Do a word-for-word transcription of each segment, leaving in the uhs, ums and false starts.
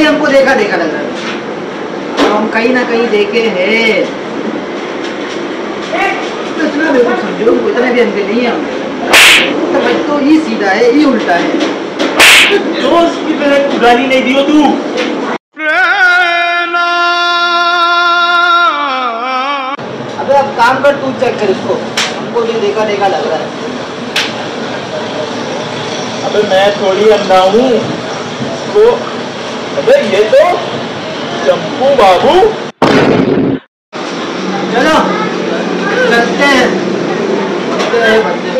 हमको देखा देखा लग रहा है। तो हम कहीं ना कहीं देखे हैं। तो इतना भी कुछ समझो, इतने भी अंधे नहीं है हम। तो भाई तो ये सीधा है, ये उल्टा है। दोस्त की तरह गाली नहीं दियो तू। अबे अब काम कर, तू चेक कर इसको, हमको भी देखा देखा लग रहा है। अबे मैं थोड़ी अंधा हूँ तो। अबे ये तो चंपू बाबू। चलो चलते हैं। बंदे हैं बंदे।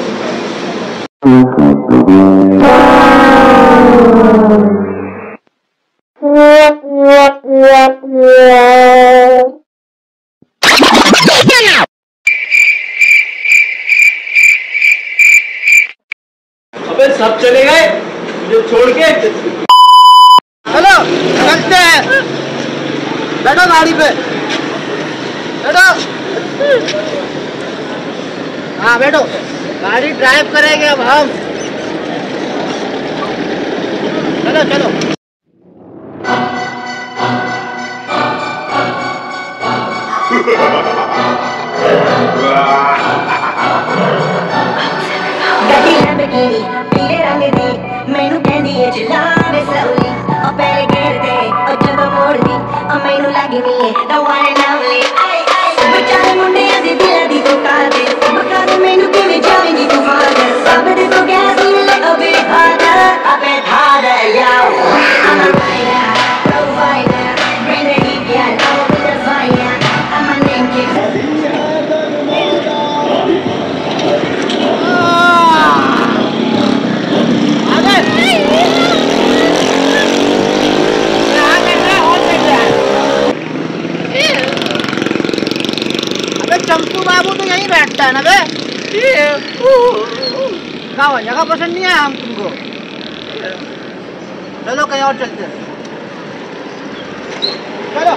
अबे सब चले गए मुझे छोड़ के। चलो चलते हैं, बैठो गाड़ी पे, बैठो। हाँ बैठो, गाड़ी ड्राइव करेंगे अब हम। चलो चलो। गड्डी लैम्बोर्गिनी पीले रंग दी मैनू कहंदी ए चलावे slowly ओ पहले गेर दे ओ जदों मोड़दी ओ मैनू लगनी ए the one and only आई आई बचाए मुंडे असी दिल दी तो कादे बका दे मैनू किवें जावेंगी तू फादर सब दे तो गैस ले अबे harder अबे harder yo I'm a rider provider bring the heat yeah I will be the fire I'm a name kid चंपू बाबू तो यहीं बैठता है ना बे। कहाँ जगह पसंद नहीं है हम तुमको। चलो कहीं और चलते हैं। चलो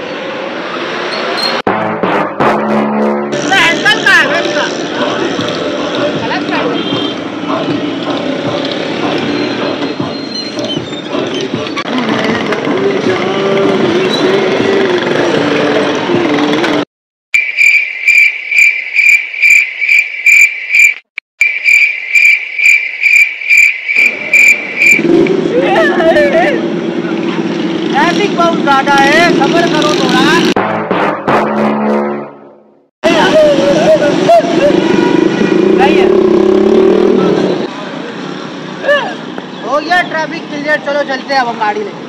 हैंडल का है इसका गलत है। ट्रैफिक बहुत ज्यादा है, सबर करो थोड़ा। है हो गया ट्रैफिक क्लियर। चलो चलते हैं अब हम गाड़ी लेके।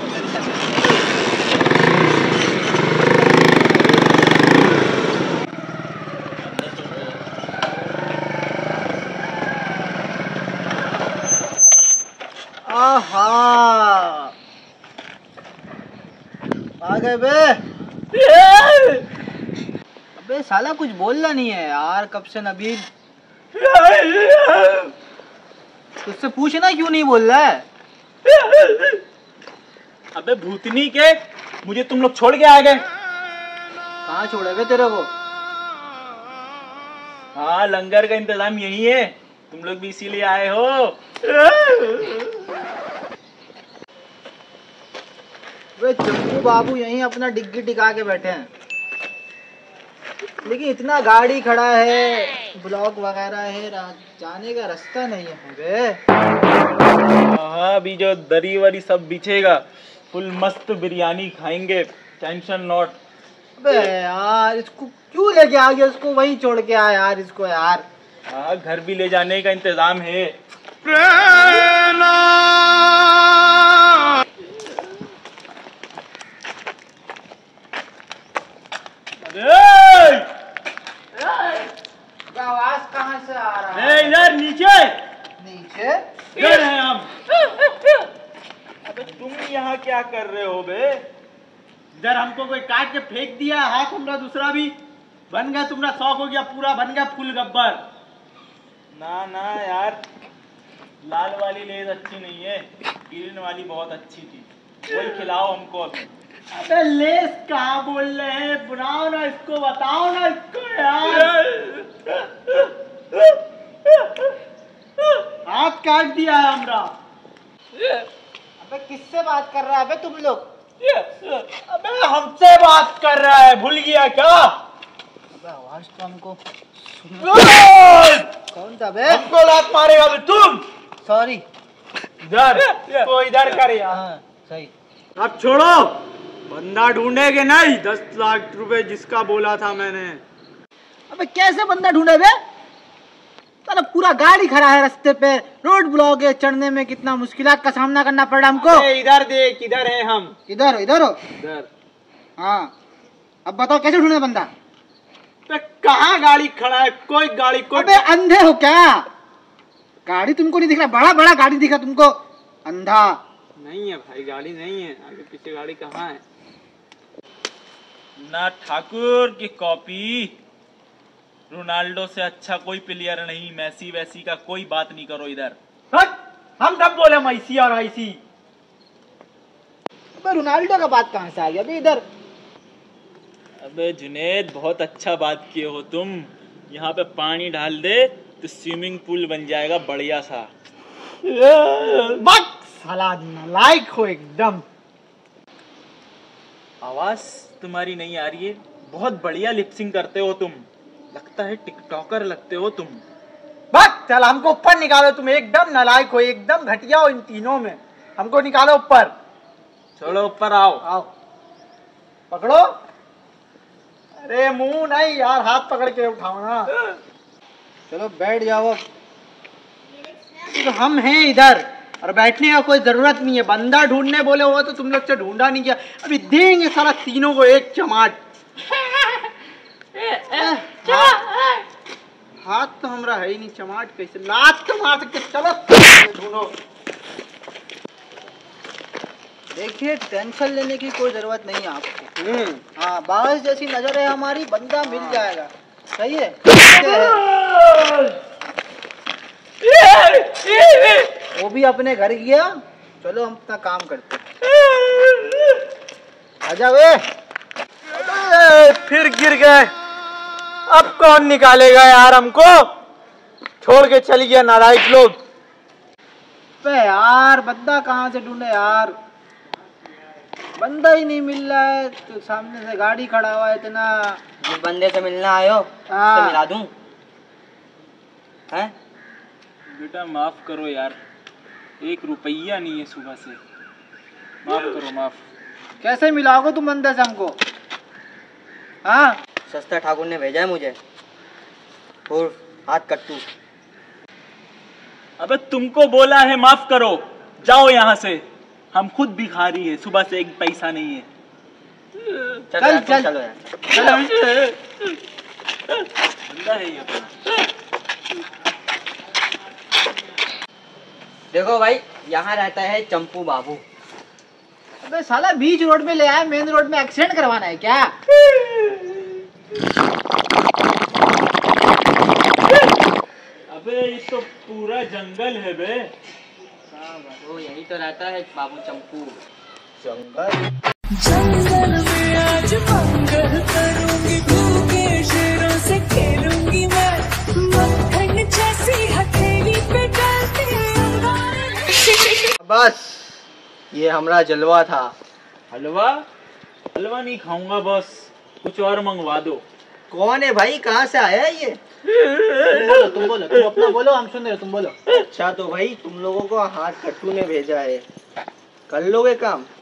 आहा आ गए बे। अबे साला कुछ बोलना नहीं है यार, कब से नबील तुझसे पूछना क्यों नहीं बोल रहा है। अबे भूतनी के मुझे तुम लोग छोड़ के आ गए। कहाँ छोड़े बे तेरे को। हाँ लंगर का इंतजाम यही है, तुम लोग भी इसीलिए आए हो। वे चंपू बाबू यहीं अपना डिग्गी टिका के बैठे हैं, लेकिन इतना गाड़ी खड़ा है, ब्लॉक वगैरह है, जाने का रास्ता नहीं है बे। हाँ अभी जो दरी वरी सब बिछेगा, फुल मस्त बिरयानी खाएंगे, टेंशन नॉट। अबे यार इसको क्यों लेके आ गया, इसको वहीं छोड़ के आ यार इसको यार। हाँ घर भी ले जाने का इंतजाम है। आवाज कहाँ से आ रहा है? इधर नीचे नीचे इधर है हम। अबे तुम यहाँ क्या कर रहे हो बे? इधर हमको कोई काट के फेंक दिया, हाथ हमारा दूसरा भी बन गया, तुम्हारा शौक हो गया पूरा, बन गया फुल गब्बर। ना ना यार, लाल वाली लेज अच्छी नहीं है, ग्रीन वाली बहुत अच्छी थी, वही खिलाओ हमको। अबे लेस कहाँ बोल रहे हैं, बनाओ ना इसको, बताओ ना इसको यार। हाथ काट दिया है हमरा। अबे किससे बात कर रहा है बे तुम लोग? अबे हमसे बात कर रहा है, भूल गया क्या? अबे आवाज तो हमको कौन था बे? हमको लात मारेगा बे तुम। सॉरी। इधर तो इधर कर यार। हाँ सही। अब छोड़ो, बंदा ढूंढेगे नहीं। दस लाख रुपए जिसका बोला था मैंने। अबे कैसे बंदा ढूंढे बे? साला पूरा गाड़ी खड़ा है रास्ते पे, रोड ब्लॉक है, चढ़ने में कितना मुश्किलात का सामना करना पड़ रहा हमको। अरे इधर देख, इधर है हम। इधर हो इधर हो। इधर। हाँ अब बताओ कैसे ढूंढे बंदा? पे कहाँ गाड़ी खड़ा है? कोई गाड़ी कोई। अबे अंधे हो क्या? गाड़ी तुमको नहीं दिख रहा? बड़ा बड़ा गाड़ी दिखा तुमको, अंधा। नहीं है भाई, गाड़ी नहीं है। आगे पीछे गाड़ी कहाँ है? ना ठाकुर की कॉपी। रोनाल्डो से अच्छा कोई प्लेयर नहीं। मैसी वैसी का कोई बात नहीं करो इधर। हम कब बोले मैसी और आईसी? अबे रोनाल्डो का बात कहाँ से आ गया अबे इधर? अबे जुनेद, बहुत अच्छा बात किए हो तुम। यहाँ पे पानी डाल दे तो स्विमिंग पूल बन जाएगा बढ़िया सा। साला नालायक हो एकदम। आवाज तुम्हारी नहीं आ रही है। बहुत बढ़िया लिपसिंग करते हो तुम। लगता है टिकटॉकर लगते हो तुम। बस चल हमको ऊपर निकालो। तुम एकदम नालायक हो, एकदम घटिया हो इन तीनों में। हमको निकालो ऊपर। चलो ऊपर आओ। आओ पकड़ो। अरे मुंह नहीं यार, हाथ पकड़ के उठाओ ना। चलो बैठ जाओ। तो हम हैं इधर और बैठने का कोई जरूरत नहीं है। बंदा ढूंढने बोले हुआ तो तुम लोग से ढूंढा नहीं किया। अभी देंगे साला तीनों को एक चमाट। हाथ तो हमरा है ही नहीं, चमाट कैसे लात तो मार सकते। चलो ढूंढो। देखिए टेंशन लेने की कोई जरूरत नहीं है आपको। हाँ बारिश जैसी नजर है हमारी, बंदा मिल जाएगा। सही है? वो भी अपने घर गया। चलो हम अपना काम करते हैं। आजा वे। फिर गिर गए। अब कौन निकालेगा यार हमको? छोड़ के चली गया नालायक लोग। बे यार बंदा कहाँ से ढूंढे यार? बंदा ही नहीं मिल रहा है। तो सामने से गाड़ी खड़ा हुआ है इतना। जिस बंदे से मिलना आयो हाँ। से मिला दूं हैं? बेटा माफ करो यार, एक रुपया नहीं है सुबह से। माफ करो माफ। कैसे मिलाओगे तुम बंदे से हमको? हाँ सस्ता ठाकुर ने भेजा है मुझे और हाथ कट्टू। अबे तुमको बोला है माफ करो, जाओ यहाँ से। हम खुद भिखारी है, सुबह से एक पैसा नहीं है। चल चल, यार, चल। चलो यार। चलो। बंदा है ये। देखो भाई, यहाँ रहता है चंपू बाबू। अबे साला बीच रोड में ले आया, मेन रोड में एक्सीडेंट करवाना है क्या? अबे ये तो पूरा जंगल है बे। वो यही तो रहता है बाबू चंपू। जंगल जंगल में आज मंगल करूंगी, भूखे शेरों से खेलूंगी मैं, मक्खन जैसी हथेली पे डालते अंगारे। बस ये हमारा जलवा था। हलवा? हलवा नहीं खाऊंगा बस, कुछ और मंगवा दो। कौन है भाई, कहाँ से आया है ये? तुम बोलो तुम बोलो तुम अपना बोलो, हम सुन रहे हो, तुम बोलो। अच्छा तो भाई तुम लोगों को हाथ कट्टू ने भेजा है, कर लोगे काम?